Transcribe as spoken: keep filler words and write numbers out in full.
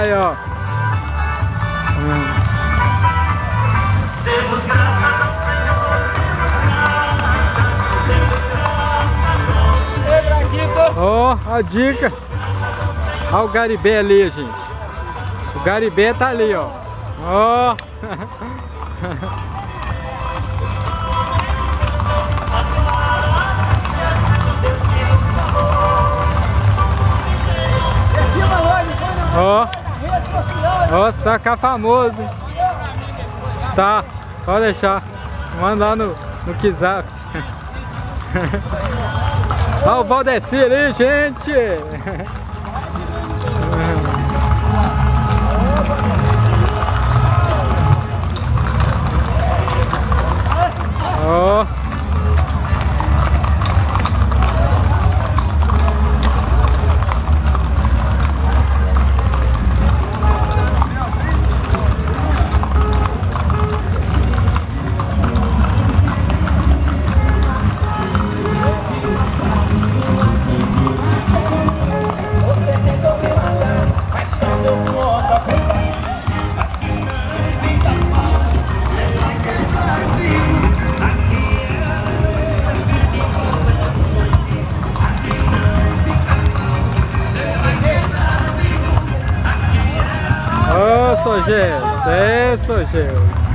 Aí, ó. Hum. Ó, oh, a dica. Olha o garibé ali, gente. O garibé tá ali, ó. Ó. Oh. Ó. Ó, sacar famoso. Tá, pode deixar. Manda lá no, no Kizap. Olha o Valdeci ali, gente! Ó! Ô, Sogel, é, Sogel.